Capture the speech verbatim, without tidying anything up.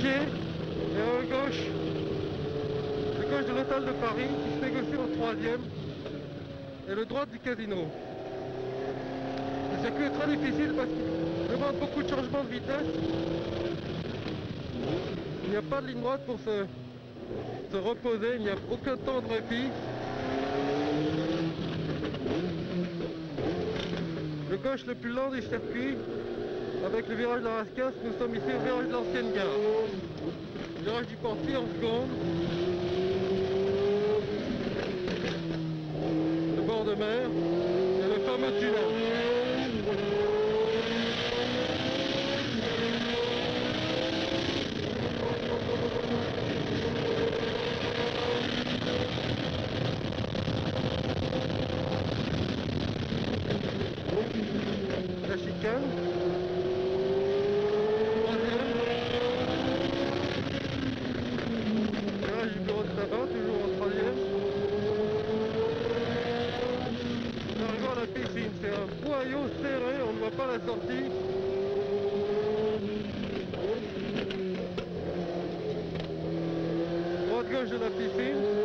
G et à gauche, le gauche de l'hôtel de Paris qui se négocie au troisième et le droit du casino. Le circuit est très difficile parce qu'il demande beaucoup de changements de vitesse. Il n'y a pas de ligne droite pour se, se reposer, il n'y a aucun temps de répit. Le gauche le plus lent du circuit, avec le virage de la Rascasse, nous sommes ici au virage de l'ancienne gare. Le virage du Portier en seconde. Le bord de mer et le fameux tunnel. La chicane. Troisième. Virage du bureau de tabac, toujours en troisième. Nous arrivons à la piscine, c'est un boyau serré, on ne voit pas la sortie. Droite-gauche de la piscine.